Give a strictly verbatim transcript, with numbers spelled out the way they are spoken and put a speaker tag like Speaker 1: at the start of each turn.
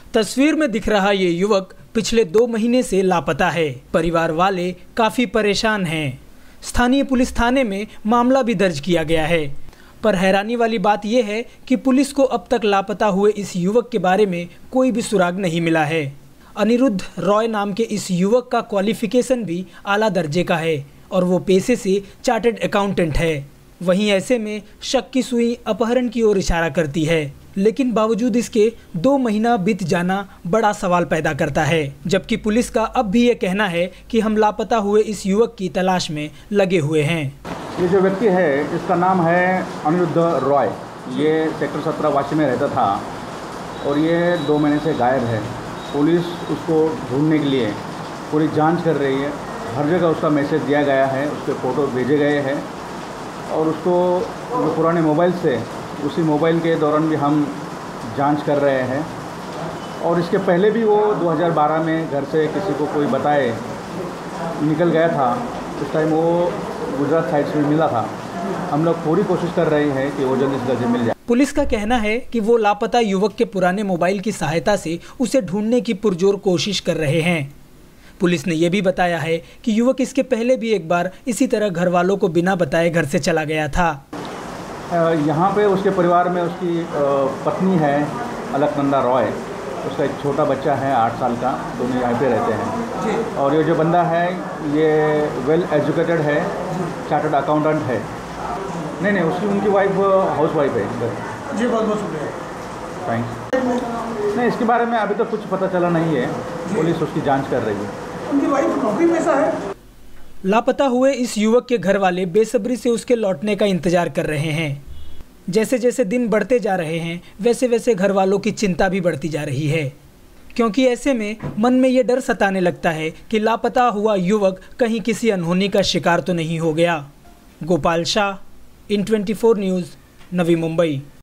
Speaker 1: तस्वीर में दिख रहा ये युवक पिछले दो महीने से लापता है। परिवार वाले काफी परेशान हैं। स्थानीय पुलिस थाने में मामला भी दर्ज किया गया है, पर हैरानी वाली बात यह है कि पुलिस को अब तक लापता हुए इस युवक के बारे में कोई भी सुराग नहीं मिला है। अनिरुद्ध रॉय नाम के इस युवक का क्वालिफिकेशन भी आला दर्जे का है और वो पेशे से चार्टर्ड अकाउंटेंट है। वहीं ऐसे में शक की सुई अपहरण की ओर इशारा करती है, लेकिन बावजूद इसके दो महीना बीत जाना बड़ा सवाल पैदा करता है। जबकि पुलिस का अब भी ये कहना है कि हम लापता हुए इस युवक की तलाश में लगे हुए हैं।
Speaker 2: ये जो व्यक्ति है, इसका नाम है अनिरुद्ध रॉय। ये सेक्टर सत्रह वाशी में रहता था और ये दो महीने से गायब है। पुलिस उसको ढूंढने के लिए पूरी जांच कर रही है। हर जगह उसका मैसेज दिया गया है, उसके फ़ोटो भेजे गए हैं और उसको जो पुराने मोबाइल से उसी मोबाइल के दौरान भी हम जांच कर रहे हैं। और इसके पहले भी वो दो हज़ार बारह में घर से किसी को कोई बताए निकल गया था। उस टाइम वो गुजरात साइड से मिला था। हम लोग पूरी कोशिश कर रहे हैं कि वो जल्द से जल्द मिल जाए।
Speaker 1: पुलिस का कहना है कि वो लापता युवक के पुराने मोबाइल की सहायता से उसे ढूंढने की पुरजोर कोशिश कर रहे हैं। पुलिस ने यह भी बताया है कि युवक इसके पहले भी एक बार इसी तरह घर वालों को बिना बताए घर से चला गया था।
Speaker 2: यहाँ पे उसके परिवार में उसकी पत्नी है अलकनंदा रॉय, उसका एक छोटा बच्चा है आठ साल का, दोनों यहाँ पे रहते हैं। और ये जो बंदा है ये वेल एजुकेटेड है, चार्टर्ड अकाउंटेंट है। नहीं नहीं उसकी उनकी वाइफ हाउस वाइफ है।
Speaker 3: जी बहुत बहुत शुक्रिया,
Speaker 2: थैंक्स। नहीं, इसके बारे में अभी तक तो कुछ पता चला नहीं है। पुलिस उसकी जांच कर रही है।
Speaker 3: उनकी वाइफ नौकरी पेशा है।
Speaker 1: लापता हुए इस युवक के घर वाले बेसब्री से उसके लौटने का इंतजार कर रहे हैं। जैसे जैसे दिन बढ़ते जा रहे हैं वैसे वैसे घर वालों की चिंता भी बढ़ती जा रही है, क्योंकि ऐसे में मन में ये डर सताने लगता है कि लापता हुआ युवक कहीं किसी अनहोनी का शिकार तो नहीं हो गया। Gopal Shah, in twenty four news, Navi Mumbai.